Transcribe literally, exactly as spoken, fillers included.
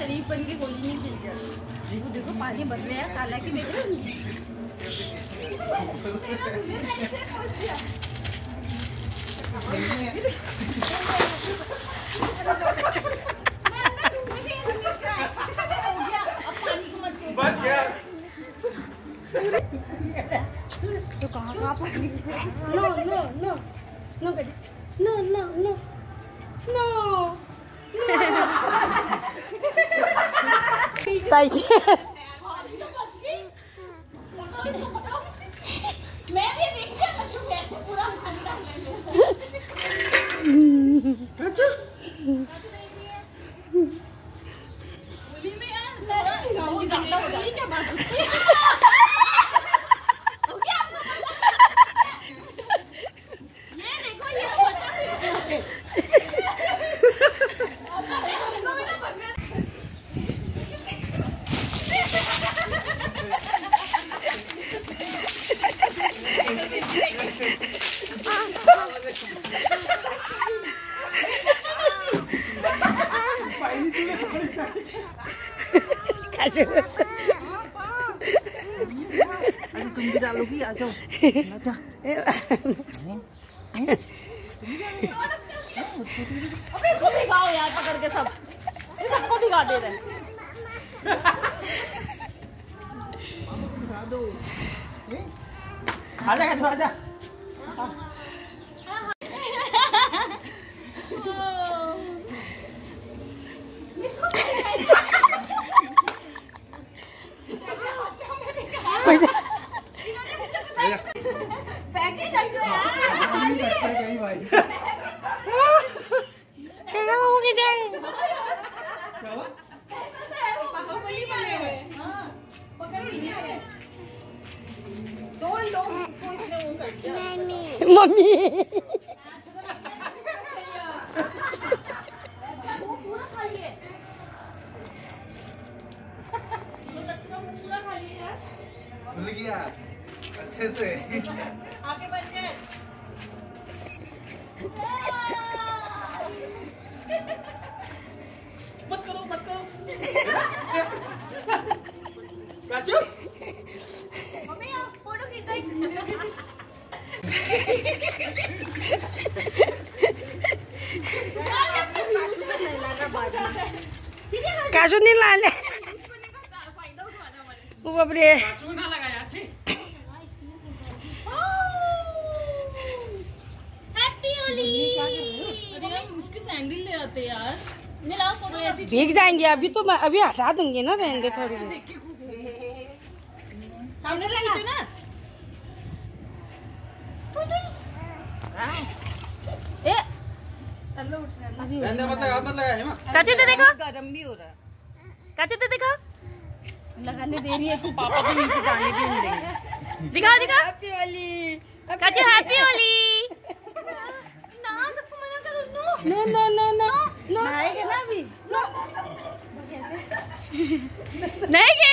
शरीफ बन के होली नहीं खेलते। देखो देखो पानी भर रहा है, काला की बेटे बच गया। तो कहाँ कहाँ पानी? No no no no no no no no ताई मैं भी देख के पूरा पानी डाल लेंगे। होली में यार क्या बात होती है? अरे तुम भी डालोगी, आ जाओ। आजा। अबे इसको भिगाओ यार पकड़ के, सब ये सबको भिगा दे रहे हैं। आजा आजा आजा। पैकेज अच्छा है कहीं भाई क्या हो गया जाए क्या हुआ? बाहुबली बने हुए। हाँ पकड़ो नहीं दो लोग को इसने वो कर दिया। मम्मी मम्मी वो पूरा खा लिए, वो बच्चा पूरा खा लिए यार। भूल गया अच्छे से। आगे बढ़ गए। मत करो मत करो। काचू मम्मी आप फोटो खींचो। काजू नहीं ला ले। वो बापरे काचू ना लगाया अच्छी। हैप्पी होली। अरे यार उसकी सैंडल ले आते यार। नहीं ला फोटो ऐसी भीग जाएंगे अभी तो, मैं अभी हटा दूंगी ना, रहेंगे थोड़ी देर। सामने लगा ना। ए अल्लाह उठना अभी रहने मत लगा मत लगा हेमा। काचे दे देखो, गरम भी हो रहा है। काचे दे देखो, लगाने दे रही है तू, पापा को नीचे जाने भी नहीं देंगे। दिखाओ दिखाओ। हैप्पी होली काचे हैप्पी होली। ना सबको मना करो। No no no no no no आएगा ना अभी। नो नहीं